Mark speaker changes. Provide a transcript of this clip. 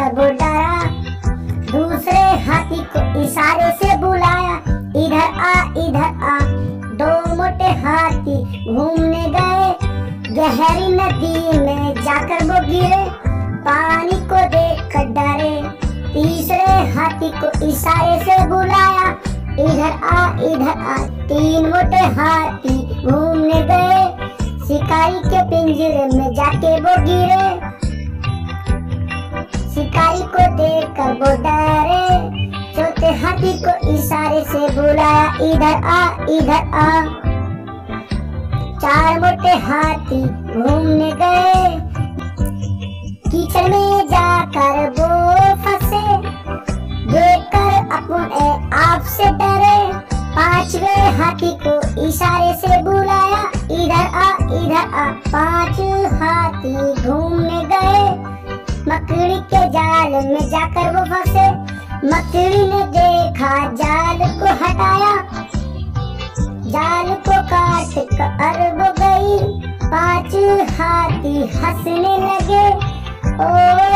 Speaker 1: देखकर वो डरा, दूसरे हाथी को इशारे से बुलाया, इधर आ इधर आ। दो मोटे हाथी घूमने गए, गहरी नदी में जाकर वो गिरे, पानी को देखकर डरे। तीसरे हाथी को इशारे से बुलाया, इधर आ इधर आ। तीन मोटे हाथी घूमने गए, शिकारी के पिंजरे में जाके वो गिरे, शिकारी को देखकर वो डरे। चौथे हाथी को इशारे से बुलाया, इधर आ इधर आ। चार मोटे हाथी घूमने गए, कीचड़ में जाकर वो फंसे, देखकर अपने आप से डरे। पांचवे हाथी को इशारे से बुलाया, इधर आ इधर आ। पांच हाथी घूमने गए, मकड़ी के जाल में जाकर वो फंसे, मकड़ी ने देखा जाल को हटाया, जाल को काट कर वो गई। पांच हाथी हंसने लगे, ओ